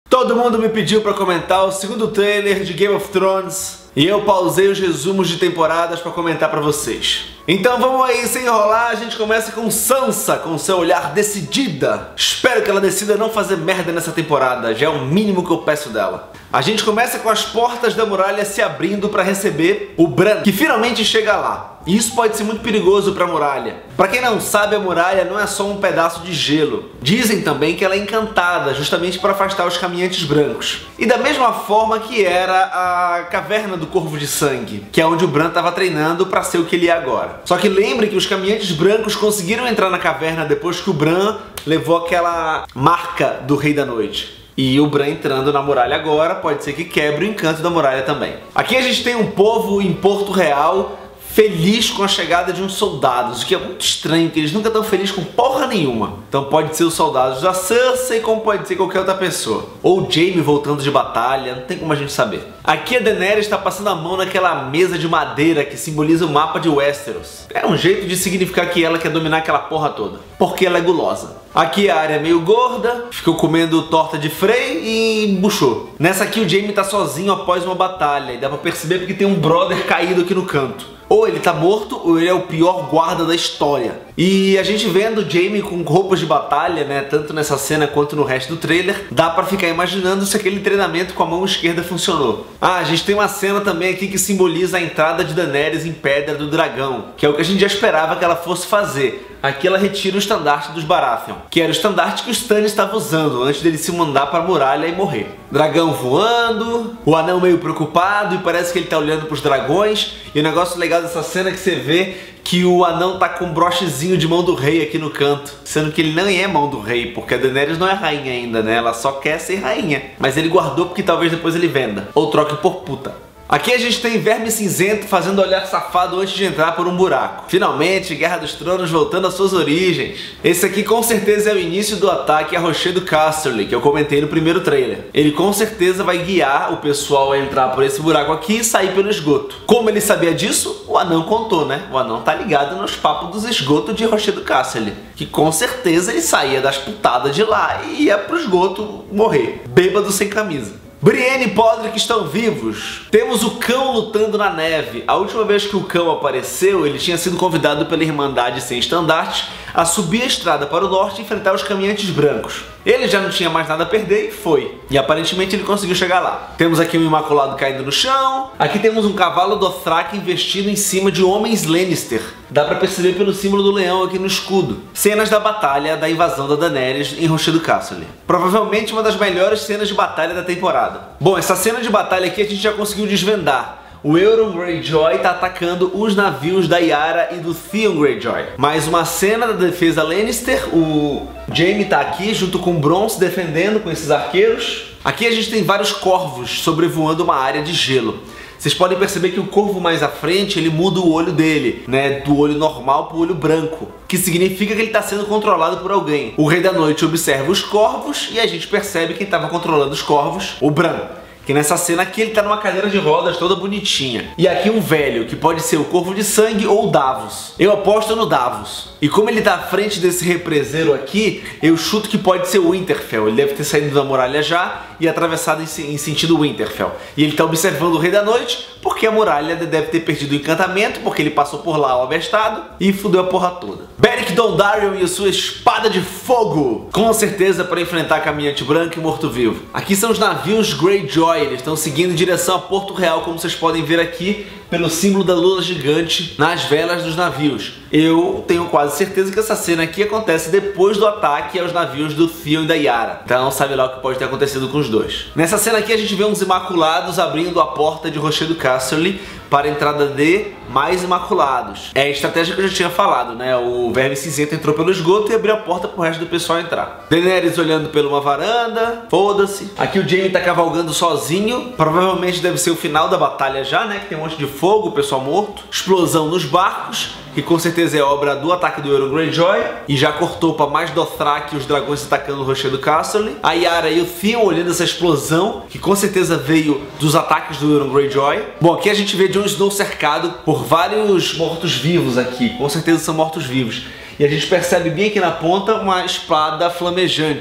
Todo mundo me pediu para comentar o segundo trailer de Game of Thrones e eu pausei os resumos de temporadas para comentar para vocês. Então vamos aí, sem enrolar, a gente começa com Sansa, com seu olhar decidida. Espero que ela decida não fazer merda nessa temporada, já é o mínimo que eu peço dela. A gente começa com as portas da muralha se abrindo para receber o Bran, que finalmente chega lá. E isso pode ser muito perigoso para a muralha. Para quem não sabe, a muralha não é só um pedaço de gelo. Dizem também que ela é encantada, justamente para afastar os caminhantes brancos. E da mesma forma que era a caverna do Corvo de Sangue, que é onde o Bran estava treinando para ser o que ele é agora. Só que lembre que os caminhantes brancos conseguiram entrar na caverna depois que o Bran levou aquela marca do Rei da Noite. E o Bran entrando na muralha agora pode ser que quebre o encanto da muralha também. Aqui a gente tem um povo em Porto Real feliz com a chegada de uns soldados, o que é muito estranho, porque eles nunca estão felizes com porra nenhuma. Então pode ser os soldados da Cersei, como pode ser qualquer outra pessoa. Ou o Jaime voltando de batalha, não tem como a gente saber. Aqui a Daenerys está passando a mão naquela mesa de madeira que simboliza o mapa de Westeros. É um jeito de significar que ela quer dominar aquela porra toda, porque ela é gulosa. Aqui a área é meio gorda, ficou comendo torta de Frey e embuchou. Nessa aqui o Jaime tá sozinho após uma batalha, e dá pra perceber porque tem um brother caído aqui no canto. Ou ele tá morto, ou ele é o pior guarda da história. E a gente vendo o Jaime com roupas de batalha, né, tanto nessa cena quanto no resto do trailer, dá pra ficar imaginando se aquele treinamento com a mão esquerda funcionou. Ah, a gente tem uma cena também aqui que simboliza a entrada de Daenerys em Pedra do Dragão, que é o que a gente já esperava que ela fosse fazer. Aqui ela retira o estandarte dos Baratheon, que era o estandarte que o Stannis estava usando antes dele se mandar para a muralha e morrer. Dragão voando, o anão meio preocupado e parece que ele tá olhando para os dragões. E o negócio legal dessa cena é que você vê que o anão tá com um brochezinho de mão do rei aqui no canto, sendo que ele não é mão do rei, porque a Daenerys não é rainha ainda, né? Ela só quer ser rainha, mas ele guardou porque talvez depois ele venda, ou troque por puta. Aqui a gente tem Verme Cinzento fazendo olhar safado antes de entrar por um buraco. Finalmente, Guerra dos Tronos voltando às suas origens. Esse aqui com certeza é o início do ataque a Rochedo Casterly, que eu comentei no primeiro trailer. Ele com certeza vai guiar o pessoal a entrar por esse buraco aqui e sair pelo esgoto. Como ele sabia disso? O anão contou, né? O anão tá ligado nos papos dos esgotos de Rochedo Casterly, que com certeza ele saía das putadas de lá e ia pro esgoto morrer, bêbado sem camisa. Brienne e Podrick estão vivos. Temos o cão lutando na neve. A última vez que o cão apareceu, ele tinha sido convidado pela Irmandade Sem Estandarte a subir a estrada para o norte e enfrentar os caminhantes brancos. Ele já não tinha mais nada a perder e foi. E aparentemente ele conseguiu chegar lá. Temos aqui um Imaculado caindo no chão. Aqui temos um cavalo Dothraki investido em cima de homens Lannister. Dá pra perceber pelo símbolo do leão aqui no escudo. Cenas da batalha da invasão da Daenerys em Rochedo Casterly. Provavelmente uma das melhores cenas de batalha da temporada. Bom, essa cena de batalha aqui a gente já conseguiu desvendar. O Euron Greyjoy tá atacando os navios da Yara e do Theon Greyjoy. Mais uma cena da defesa Lannister. O Jaime tá aqui junto com o Bronn se defendendo com esses arqueiros. Aqui a gente tem vários corvos sobrevoando uma área de gelo. Vocês podem perceber que o corvo mais à frente, ele muda o olho dele, né, do olho normal para o olho branco, que significa que ele está sendo controlado por alguém. O Rei da Noite observa os corvos e a gente percebe quem estava controlando os corvos, o Bran. Que nessa cena aqui ele tá numa cadeira de rodas toda bonitinha. E aqui um velho, que pode ser o Corvo de Sangue ou o Davos. Eu aposto no Davos. E como ele tá à frente desse represeiro aqui, eu chuto que pode ser o Winterfell. Ele deve ter saído da muralha já e atravessado em sentido Winterfell. E ele tá observando o Rei da Noite, porque a muralha deve ter perdido o encantamento, porque ele passou por lá ao abestado e fudeu a porra toda. Beric Dondarrion e a sua espada de fogo, com certeza para enfrentar Caminhante Branco e Morto-Vivo. Aqui são os navios Greyjoy, eles estão seguindo em direção a Porto Real, como vocês podem ver aqui pelo símbolo da lula gigante nas velas dos navios. Eu tenho quase certeza que essa cena aqui acontece depois do ataque aos navios do Theon e da Yara. Então sabe lá o que pode ter acontecido com os dois. Nessa cena aqui a gente vê uns Imaculados abrindo a porta de Rochedo Casterly para a entrada de mais Imaculados. É a estratégia que eu já tinha falado, né? O Verme Cinzento entrou pelo esgoto e abriu a porta pro resto do pessoal entrar. Daenerys olhando por uma varanda, foda-se. Aqui o Jaime tá cavalgando sozinho, provavelmente deve ser o final da batalha já, né? Que tem um monte de fogo, o pessoal morto. Explosão nos barcos, que com certeza é obra do ataque do Euron Greyjoy, e já cortou para mais Dothraki e os dragões atacando o Rochedo Casterly. A Yara e o Theon olhando essa explosão, que com certeza veio dos ataques do Euron Greyjoy. Bom, aqui a gente vê Jon Snow cercado por vários mortos-vivos aqui, com certeza são mortos-vivos. E a gente percebe bem aqui na ponta uma espada flamejante,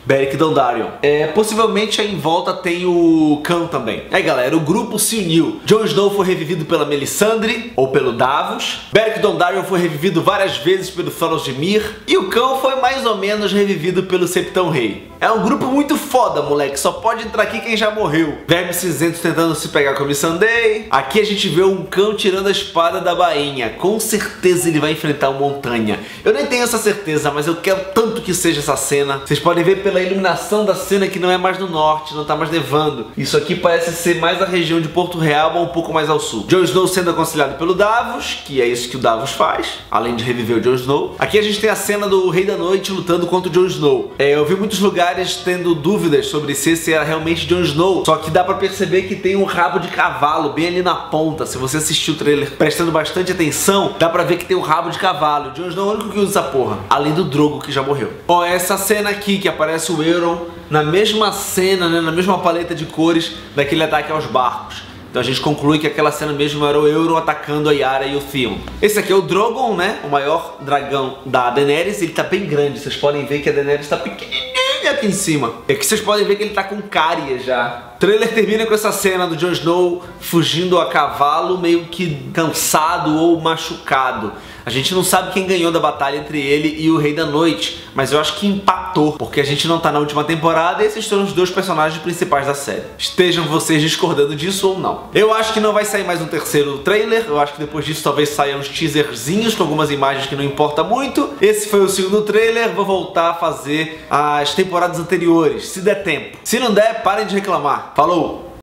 Beric Dondarrion. Possivelmente aí em volta tem o Cão também. Aí galera, o grupo se uniu. Jon Snow foi revivido pela Melisandre, ou pelo Davos. Beric Dondarrion foi revivido várias vezes pelo Thoros de Myr. E o Cão foi mais ou menos revivido pelo Septão Rei. É um grupo muito foda, moleque. Só pode entrar aqui quem já morreu. Vermes cinzentos tentando se pegar com a Missandei. Aqui a gente vê um Cão tirando a espada da bainha. Com certeza ele vai enfrentar uma montanha. Eu nem tenho essa certeza, mas eu quero tanto que seja essa cena. Vocês podem ver pela iluminação da cena que não é mais no norte, não tá mais nevando. Isso aqui parece ser mais a região de Porto Real ou um pouco mais ao sul. Jon Snow sendo aconselhado pelo Davos, que é isso que o Davos faz, além de reviver o Jon Snow. Aqui a gente tem a cena do Rei da Noite lutando contra o Jon Snow. Eu vi muitos lugares tendo dúvidas sobre se esse era realmente Jon Snow, só que dá pra perceber que tem um rabo de cavalo bem ali na ponta. Se você assistiu o trailer prestando bastante atenção, dá pra ver que tem um rabo de cavalo. Jon Snow é o único que usa essa porra, além do Drogo que já morreu. Ó, essa cena aqui que aparece o Euron na mesma cena, né, na mesma paleta de cores daquele ataque aos barcos. Então a gente conclui que aquela cena mesmo era o Euron atacando a Yara e o Theon. Esse aqui é o Drogon, né, o maior dragão da Daenerys. Ele tá bem grande, vocês podem ver que a Daenerys tá pequenininha aqui em cima. E aqui vocês podem ver que ele tá com cárie já. O trailer termina com essa cena do Jon Snow fugindo a cavalo, meio que cansado ou machucado. A gente não sabe quem ganhou da batalha entre ele e o Rei da Noite, mas eu acho que empatou, porque a gente não tá na última temporada e esses são os dois personagens principais da série. Estejam vocês discordando disso ou não. Eu acho que não vai sair mais um terceiro trailer, eu acho que depois disso talvez saiam uns teaserzinhos com algumas imagens que não importa muito. Esse foi o segundo trailer, vou voltar a fazer as temporadas anteriores, se der tempo. Se não der, parem de reclamar. Falou!